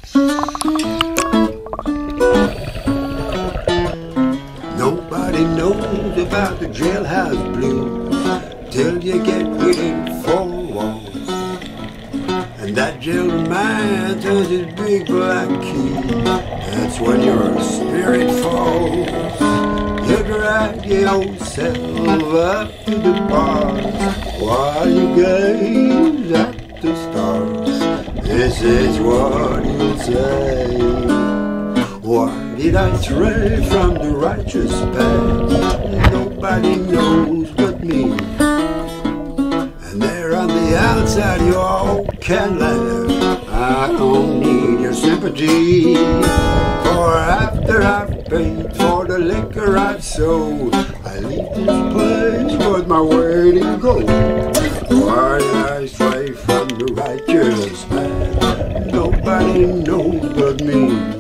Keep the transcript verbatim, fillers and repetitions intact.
Nobody knows about the jailhouse blues till you get within four walls, and that jail man turns his big black key. That's when your spirit falls. You drag your old self up to the bars while you gaze at the stars. This is what you'll say. Why did I stray from the righteous path? Nobody knows but me. And there on the outside you all can laugh. I don't need your sympathy, for after I've paid for the liquor I've sold, I leave this place with my weight in gold. Why did I stray from the righteous path? Nobody knows but me.